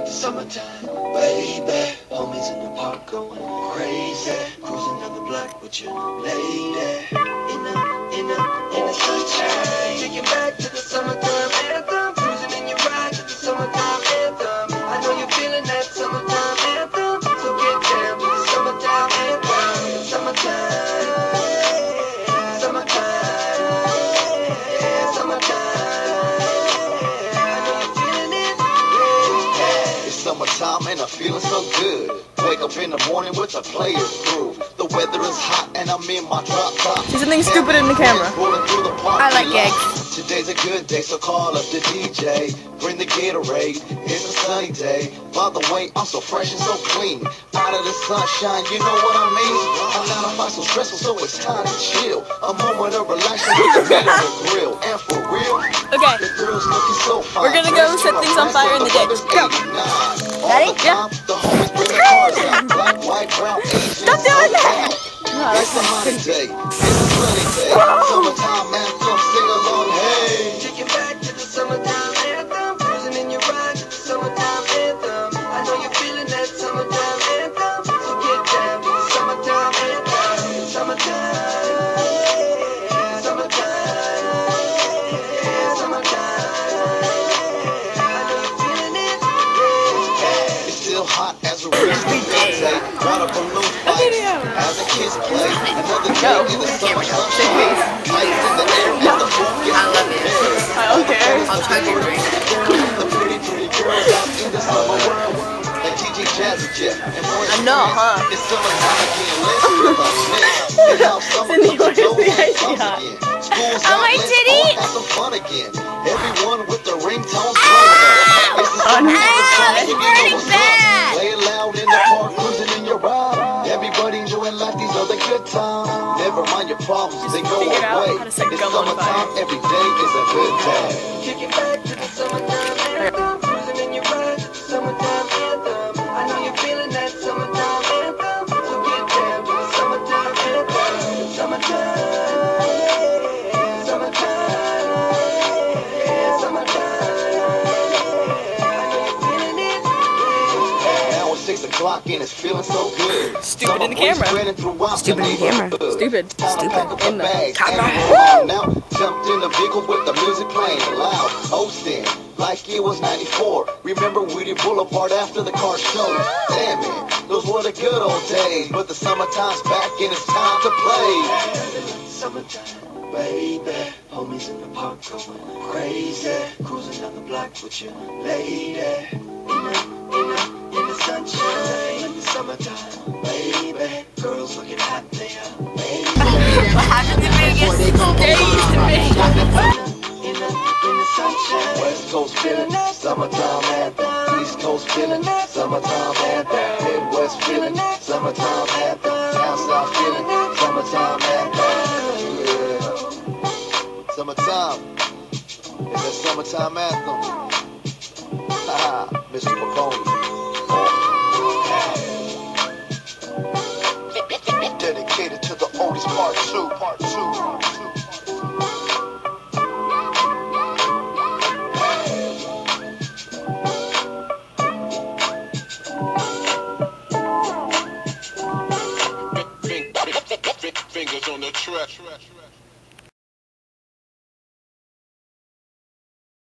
Summertime, baby, homies in the park going crazy, cruising down the block with your lady, in the sunshine, take you back to the summertime anthem, cruising in your ride to the summertime anthem. I know you're feeling that summertime anthem, so get down to the summertime anthem. Summertime, summertime, summertime. I know you're feeling it. It's summertime and I'm feeling so good. Wake up in the morning with the players groove. The weather is hot and I'm in my drop top. There's something stupid in the camera. I like eggs. Today's a good day, so call up the DJ. Bring the Gatorade, it's a sunny day. By the way, I'm so fresh and so clean. Out of the sunshine, you know what I mean? I'm not about so stressful, so it's time to chill. A moment of relaxing with the medical grill. And for real, Okay, the girl's looking so fine. we're gonna go set things on fire in the ditch. Go. Ready? Yeah. The homies bring the cars out. Black, white, brown, Stop doing that! it's a hot day, it's a sunny day. Summertime anthem, sing along, hey. Take you back to the summertime anthem, cruising in your ride to the summertime anthem. I know you're feeling that summertime anthem, so get down to the summertime anthem. Summertime, summertime, summertime. I know you're feeling it. It's still hot as a real day. Water balloon fights as the kids play. Another day in the summer sunshine. Lights in the air as the food gets I love it. I don't care. I'll chug your drink. the pretty girls out in the summer world. Like DJ Jazzy Jeff and Morris. I know, huh? It's summertime again. Let's rip up next. And now summer comes and goes and comes again. School's out, my let's titty. all have some fun again. Everyone with the ringtones blowing up. It's the summer song, it's you burning know what's bad. up. Play it loud in the park, cruising in your ride. Everybody enjoying life, these are the good times. Never mind your problems, they go figured out away. how to set It's gum on summertime, fire. every day is a good day. Kick it back to the summertime anthem, cruising in your ride to the summertime anthem. I know you're feeling that summertime anthem, so get down to the summertime anthem. Summertime, summertime, summertime. I know you're feeling it. Now it's 6 o'clock and it's feeling so good. Stupid in the camera. Stupid in the camera. Stupid. Stupid in the camera. Now jumped in the vehicle with the music playing loud, hosting like it was '94. Remember we did Boulevard after the car show. Damn it, those were the good old days. But the summertime's back and it's time to play. Summertime, baby, homies in the park going crazy, cruising down the block with your lady. In the sunshine, in the summertime, baby, girls looking hot there, baby. What happened to Vegas? In the sunshine, West Coast feeling, summertime anthem. East Coast feeling, summertime anthem. Midwest feeling, summertime anthem. Down South feeling, summertime anthem. Yeah. Summertime, it's that summertime anthem. Haha, Mr. Paconi. Dedicated to the oldies part 2.